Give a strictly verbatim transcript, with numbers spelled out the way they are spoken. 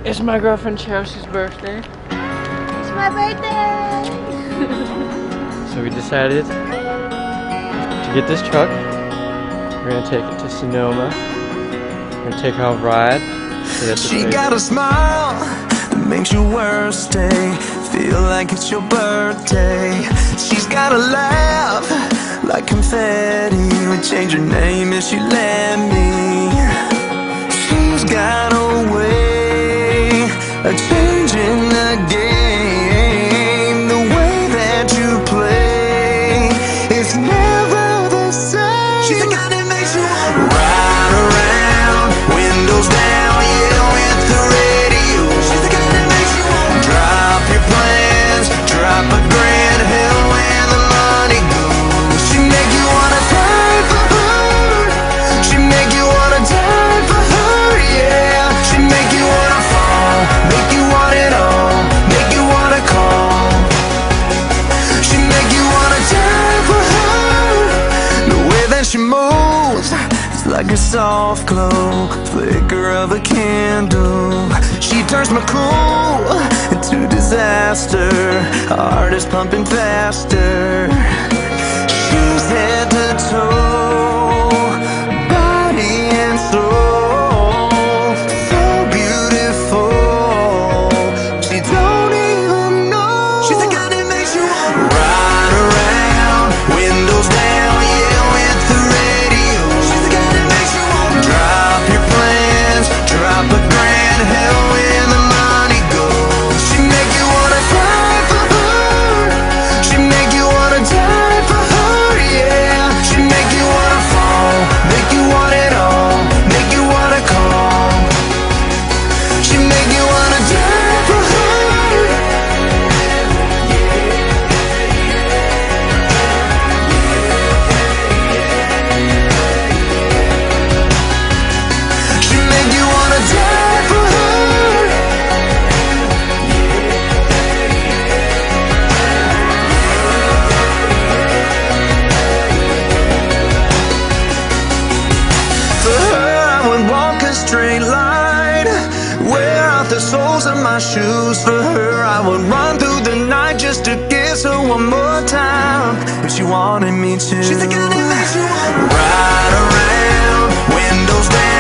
It's my girlfriend Chelsea's birthday. It's my birthday! So we decided to get this truck. We're gonna take it to Sonoma. We're gonna take her on a ride. She got a smile that makes your worst day feel like it's your birthday. She's got a laugh like confetti. Would change her name if she let me. She's got a way of changing the game. The way that you play, it's never the same. She's the kind that makes you wanna ride around, windows down, yeah, with the radio. She's the kind that makes you wanna drop your plans, drop a grand, hell where the money goes. She make you wanna fight for her. She make you wanna die for her, yeah. She make you wanna fall, make you want it all, make you wanna call. She make you wanna die for her. The way that she moves, it's like a soft glow, flicker of a candle. She turns my cool into disaster. Heart is pumping faster. She's head to toe, body and soul, so beautiful. She don't even know. She's the kind that makes you wanna ride around, windows down, yeah, with the radio. She's the kind that makes you wanna drop your plans, drop a grand, hell where the money goes. She make you wanna fight for her. She make you wanna die for her, yeah. She make you wanna fall, make you want it all, make you wanna call. She make you wanna die for her. She make you wanna die for her. For her I would walk a straight line, wear out the soles of my shoes. For her I would run through the night just to kiss her one more time, if she wanted me to. She's the kind that makes you wanna ride around, windows down.